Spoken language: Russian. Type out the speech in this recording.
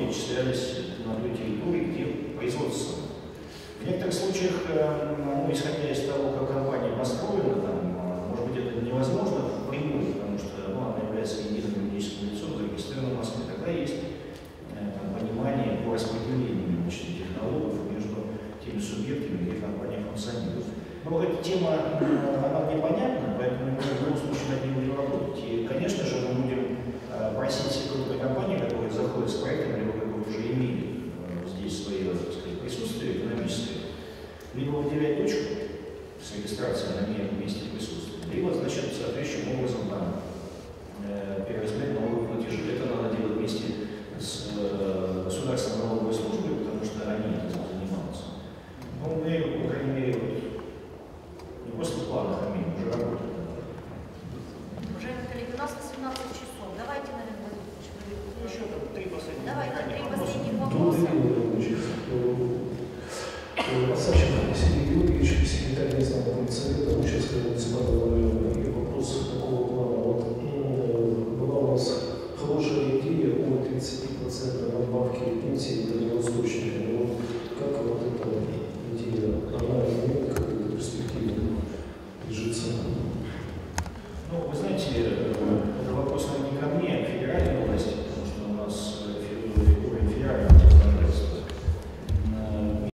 перечислялись на той территории, где производство. В некоторых случаях, ну, исходя из того, как компания построена, там, может быть, это невозможно впрямую, потому что она является единым юридическим лицом, зарегистрированным в Москве. Тогда есть понимание по распределению, значит, этих налогов между теми субъектами, где компания функционирует. Но эта тема, она мне понятна, поэтому мы в любом случае над ней будем работать. И, конечно же, мы будем просить крупные компании, которые заходят с проектом, либо которые уже имеют здесь свое, так сказать, присутствие экономическое, либо выделять точку с регистрацией на ней месте присутствия, либо, значит, соответствующим образом там перераспределять налоговые платежи. Это надо делать вместе с государственной налоговой службой, потому что они этим занимаются. Но мы, по крайней мере, не после плана Хамин, уже работаем. Уважаемые коллеги, у нас 18 часов. Давайте, наверное, еще там 3 последних. Давайте 3 последних вопроса. Савченко Василий Георгиевич, секретарь местного комитета Участкового муниципального района. И вопрос такого плана. Вот, была у нас хорошая идея о 30% надбавки пенсии для неустойчивых